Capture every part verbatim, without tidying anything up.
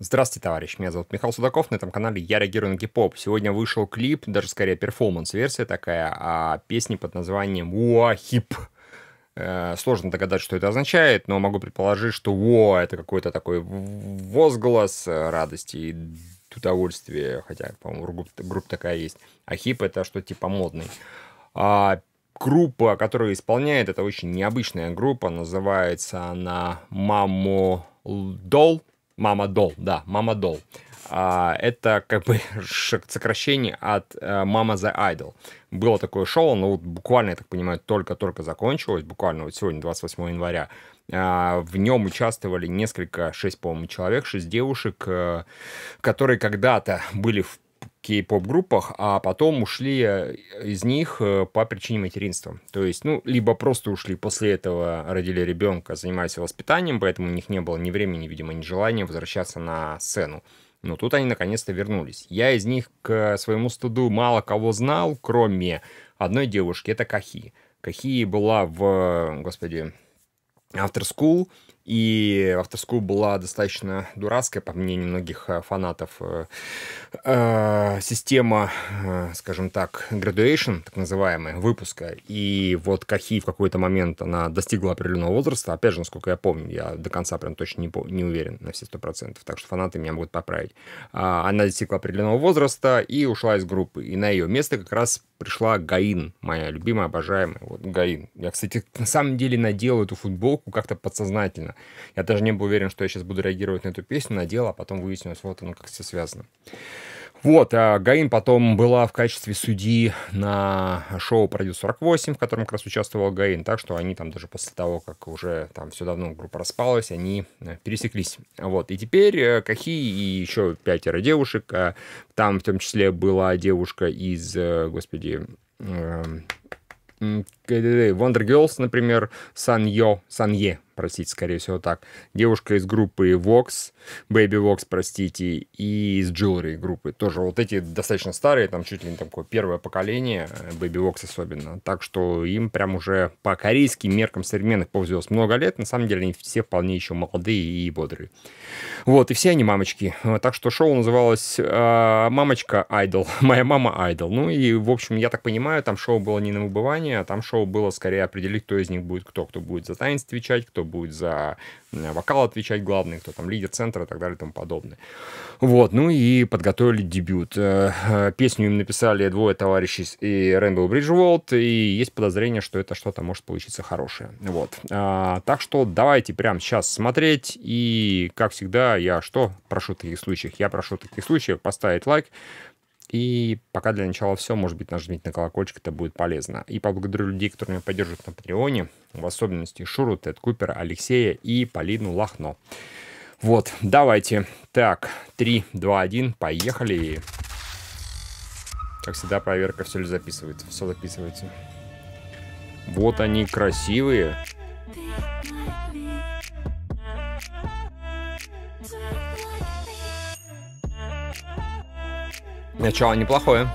Здравствуйте, товарищ. Меня зовут Михаил Судаков. На этом канале я реагирую на кей-поп. Сегодня вышел клип, даже скорее перформанс-версия такая, а песни под названием «Уахип». Э, сложно догадать, что это означает, но могу предположить, что «Во» — это какой-то такой возглас радости и удовольствия, хотя, по-моему, группа, группа такая есть. А «хип» — это что-то типа модный. А группа, которая исполняет, это очень необычная группа. Называется она «Мамо Дол». Мама Дол, да, Мама Дол. А, это как бы сокращение от uh, Mama the Idol. Было такое шоу, но вот буквально, я так понимаю, только-только закончилось, буквально вот сегодня, двадцать восьмого января. А, в нем участвовали несколько, шесть, по-моему, человек, шесть девушек, uh, которые когда-то были в кей-поп-группах, а потом ушли из них по причине материнства. То есть, ну, либо просто ушли после этого, родили ребенка, занимались воспитанием, поэтому у них не было ни времени, видимо, ни желания возвращаться на сцену. Но тут они наконец-то вернулись. Я из них, к своему стыду, мало кого знал, кроме одной девушки, это Кахи. Кахи была в, господи, After School, и After School была достаточно дурацкая, по мнению многих фанатов, э, система, э, скажем так, graduation, так называемая, выпуска. И вот Кахи в какой-то момент она достигла определенного возраста, опять же, насколько я помню, я до конца прям точно не, не уверен на все сто процентов, так что фанаты меня могут поправить. А, она достигла определенного возраста и ушла из группы. И на ее место как раз пришла Гаин, моя любимая, обожаемая. Вот Гаин. Я, кстати, на самом деле надел эту футболку как-то подсознательно. Я даже не был уверен, что я сейчас буду реагировать на эту песню, надел, а потом выяснилось, вот оно как все связано. Вот, а Гаин потом была в качестве судьи на шоу «Продюс сорок восемь», в котором как раз участвовал Гаин, так что они там даже после того, как уже там все давно группа распалась, они пересеклись. Вот, и теперь Кахи и еще пятеро девушек, там в том числе была девушка из, господи... Wonder Girls, например, Саньё, Санье, простите, скорее всего так. Девушка из группы Vox, Baby Vox, простите, и из Jewelry группы. Тоже вот эти достаточно старые, там чуть ли не такое первое поколение, Baby Vox особенно. Так что им прям уже по корейским меркам современных поп-звезд много лет. На самом деле они все вполне еще молодые и бодрые. Вот, и все они мамочки. Так что шоу называлось э, «Мамочка Айдол», «Моя мама Айдол». Ну и, в общем, я так понимаю, там шоу было не на выбывание, а там шоу было скорее определить, кто из них будет кто. Кто будет за танец отвечать, кто будет за вокал отвечать главный, кто там лидер центра и так далее и тому подобное. Вот, ну и подготовили дебют. Песню им написали двое товарищей и Rainbow Bridge и есть подозрение, что это что-то может получиться хорошее. Вот. А, так что давайте прямо сейчас смотреть, и, как всегда, я что прошу в таких случаях? Я прошу в таких случаях поставить лайк, и пока для начала все, может быть, нажмите на колокольчик, это будет полезно. И поблагодарю людей, которые меня поддерживают на Патреоне, в особенности Шуру, Тед Купера, Алексея и Полину Лахно. Вот, давайте. Так, три, два, один, поехали. Как всегда, проверка, все ли записывается. Все записывается. Вот они, красивые. Начало неплохое.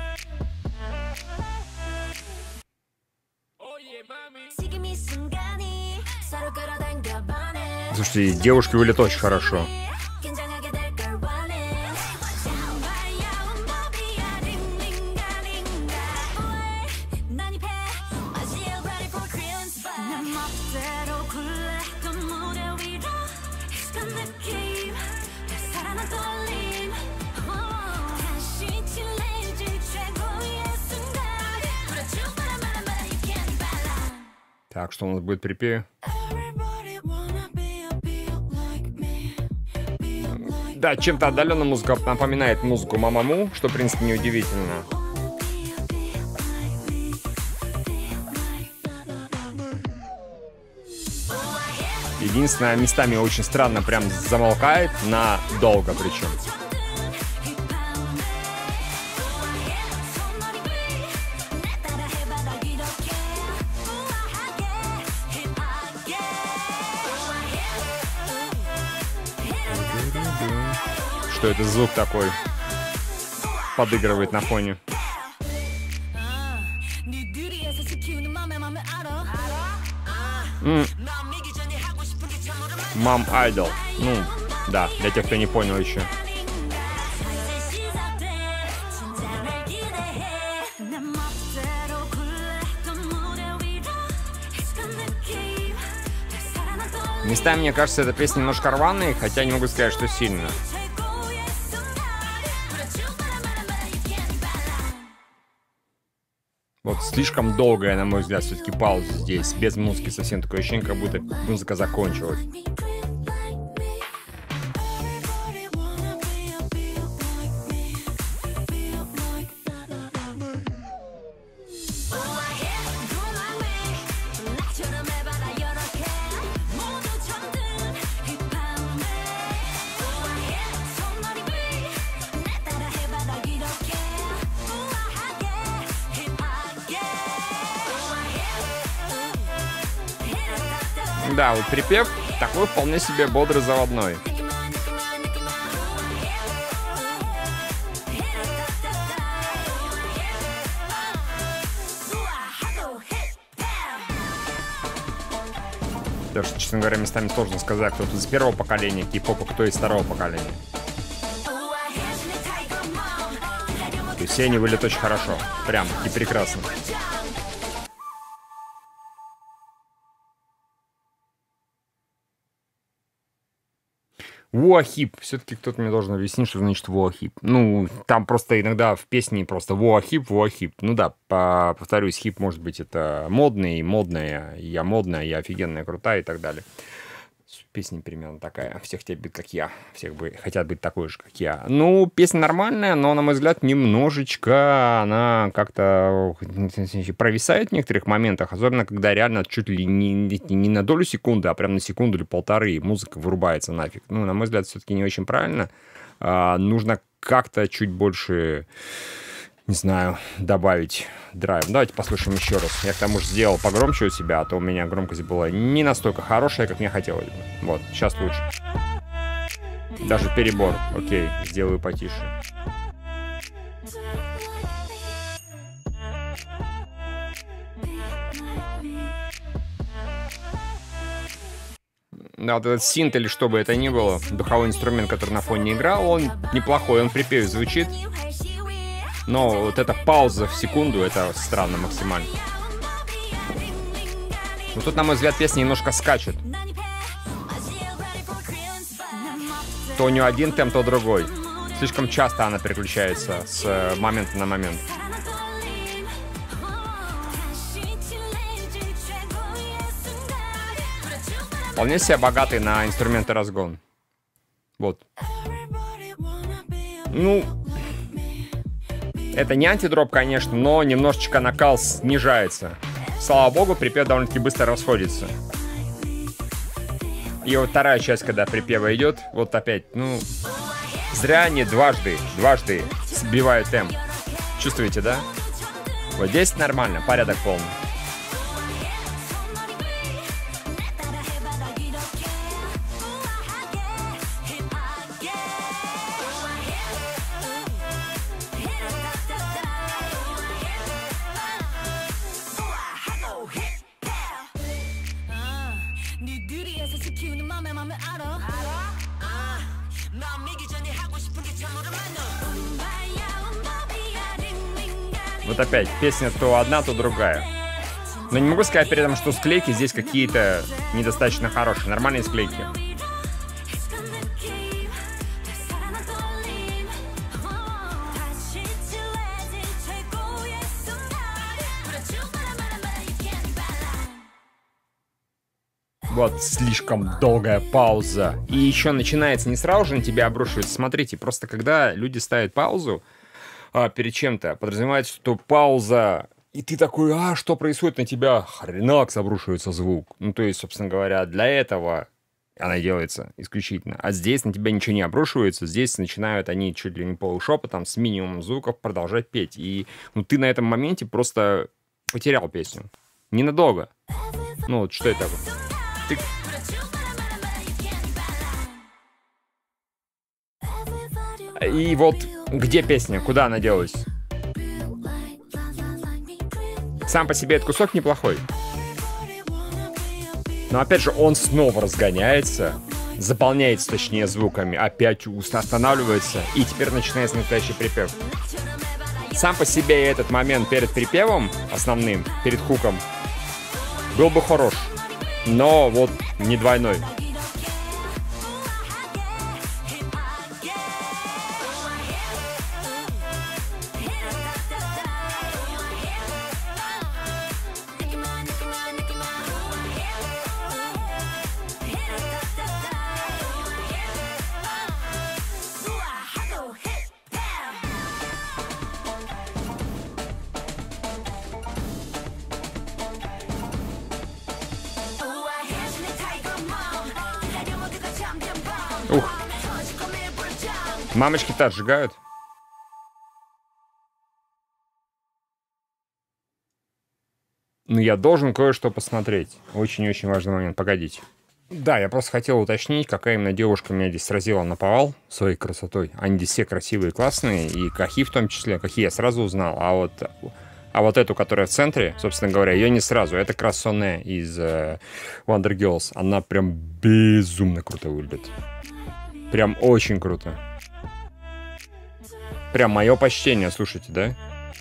Слушайте, девушки выглядят очень хорошо. Так, что у нас будет припев? Да, чем-то отдаленно музыка напоминает музыку Мамаму, что, в принципе, неудивительно. Единственное, местами очень странно прям замолкает, на долго причем. Что это звук такой подыгрывает на фоне. Мам Айдол. Ну, Да, для тех, кто не понял еще. Местами, мне кажется, эта песня немножко рваная, хотя не могу сказать, что сильно. Вот слишком долгая, на мой взгляд, все-таки пауза здесь. Без музыки совсем такое ощущение, как будто музыка закончилась. Да, вот припев такой вполне себе бодрый, заводной. Потому что, честно говоря, местами сложно сказать, кто тут из первого поколения кей-попа, кто из второго поколения. То есть все они выглядят очень хорошо. Прям и прекрасно. Воахип. Все-таки кто-то мне должен объяснить, что значит воахип. Ну, там просто иногда в песне просто воахип, воахип. Ну да, по повторюсь, хип может быть это модный, модная, я модная, я офигенная, крутая и так далее. Песня примерно такая. Всех хотят быть как я. Всех бы хотят быть такой же, как я. Ну, песня нормальная, но, на мой взгляд, немножечко она как-то провисает в некоторых моментах. Особенно, когда реально чуть ли не, не на долю секунды, а прям на секунду или полторы музыка вырубается нафиг. Ну, на мой взгляд, все-таки не очень правильно. А, нужно как-то чуть больше... не знаю, добавить драйв. Давайте послушаем еще раз. Я к тому же сделал погромче у себя, а то у меня громкость была не настолько хорошая, как мне хотелось бы. Вот, сейчас лучше. Даже перебор. Окей, сделаю потише. Да, вот этот синт или что бы это ни было, духовой инструмент, который на фоне играл, он неплохой, он в припеве звучит. Но вот эта пауза в секунду, это странно максимально. Но тут, на мой взгляд, песня немножко скачет. То у нее один темп, то другой. Слишком часто она переключается с момента на момент. Вполне себе богатый на инструменты разгон. Вот. Ну... Это не антидроп, конечно, но немножечко накал снижается. Слава богу, припев довольно-таки быстро расходится. И вот вторая часть, когда припева идет, вот опять, ну... Зря они дважды, дважды сбивают темп. Чувствуете, да? Вот здесь нормально, порядок полный. Вот опять, песня то одна, то другая. Но не могу сказать при этом, что склейки здесь какие-то недостаточно хорошие. Нормальные склейки. Вот, слишком долгая пауза. И еще начинается не сразу же на тебя обрушивается. Смотрите, просто когда люди ставят паузу а, перед чем-то, подразумевается, что пауза... И ты такой, а, что происходит на тебя? Хренакс, обрушивается звук. Ну, то есть, собственно говоря, для этого она делается исключительно. А здесь на тебя ничего не обрушивается. Здесь начинают они чуть ли не полушепотом, с минимумом звуков продолжать петь. И ну, ты на этом моменте просто потерял песню. Ненадолго. Ну, вот что это такое? Ты... И вот где песня? Куда она делась? Сам по себе этот кусок неплохой. Но опять же, он снова разгоняется. заполняется, точнее, звуками, опять уст останавливается, и теперь начинается настоящий припев. Сам по себе этот момент перед припевом основным, перед хуком, был бы хорош, но вот не двойной. Ух. Мамочки-то отжигают. Ну, я должен кое-что посмотреть. Очень-очень важный момент. Погодите. Да, я просто хотел уточнить, какая именно девушка меня здесь сразила наповал своей красотой. Они здесь все красивые, классные, и Кахи в том числе. Кахи я сразу узнал, а вот... А вот эту, которая в центре, собственно говоря, ее не сразу. Это как раз Соне из uh, Wonder Girls. Она прям безумно круто выглядит. Прям очень круто. Прям мое почтение, слушайте, да?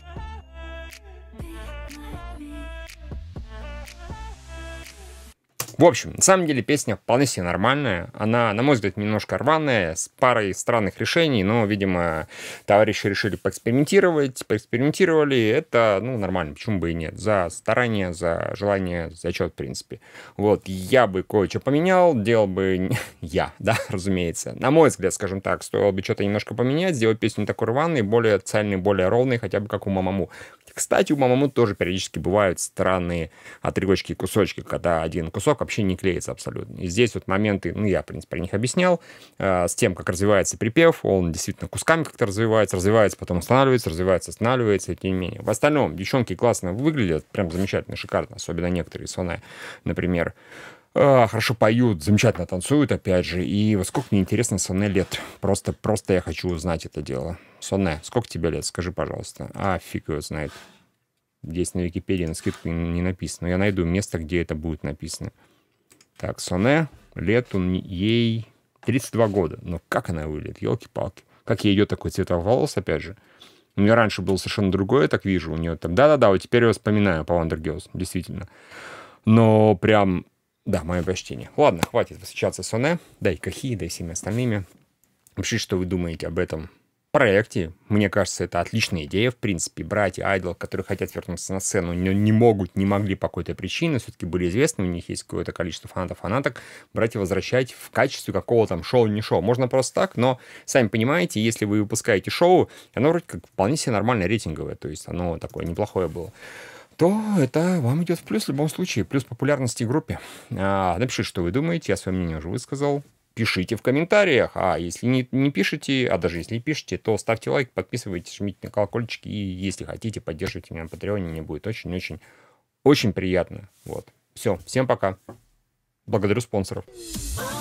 В общем, на самом деле песня вполне себе нормальная. Она, на мой взгляд, немножко рваная, с парой странных решений, но, видимо, товарищи решили поэкспериментировать, поэкспериментировали. Это, ну, нормально, почему бы и нет. За старание, за желание, зачет, в принципе. Вот, я бы кое-что поменял, делал бы я, да, разумеется. На мой взгляд, скажем так, стоило бы что-то немножко поменять, сделать песню такой рваной, более цельной, более ровной, хотя бы как у Мамаму. Кстати, у Мамаму тоже периодически бывают странные отрывочки, кусочки, когда один кусок вообще не клеится абсолютно. И здесь вот моменты, ну, я, в принципе, про них объяснял, э, с тем, как развивается припев, он действительно кусками как-то развивается, развивается, потом останавливается, развивается, останавливается, и тем не менее. В остальном девчонки классно выглядят, прям замечательно, шикарно, особенно некоторые, Соне, например. Э, хорошо поют, замечательно танцуют, опять же, и вот сколько мне интересно Соне лет, просто, просто я хочу узнать это дело. Соне, сколько тебе лет, скажи, пожалуйста. А, фиг его знает. Здесь на Википедии на скидку не написано. Я найду место, где это будет написано. Так, Соне, лет он ей тридцать два года. Но как она выглядит, елки-палки. Как ей идет такой цвет волос, опять же. У нее раньше был совершенно другой, я так вижу. У нее там, да-да-да, вот теперь я вспоминаю по Wonder Girls, действительно. Но прям, да, мое почтение. Ладно, хватит восхищаться Соне. Да и Кахи, да и всеми остальными. Пишите, что вы думаете об этом проекте. Мне кажется, это отличная идея, в принципе. Братья Айдол, которые хотят вернуться на сцену, не, не могут, не могли по какой-то причине, все-таки были известны, у них есть какое-то количество фанатов-фанаток, братья возвращать в качестве какого-то там шоу, не шоу. Можно просто так, но, сами понимаете, если вы выпускаете шоу, оно вроде как вполне себе нормально рейтинговое, то есть оно такое неплохое было, то это вам идет в плюс в любом случае, плюс популярности группе. А, напишите, что вы думаете, я свое мнение уже высказал. Пишите в комментариях, а если не, не пишете, а даже если пишете, то ставьте лайк, подписывайтесь, жмите на колокольчик, и если хотите, поддерживайте меня на Патреоне, мне будет очень-очень-очень приятно. Вот. Все, всем пока. Благодарю спонсоров.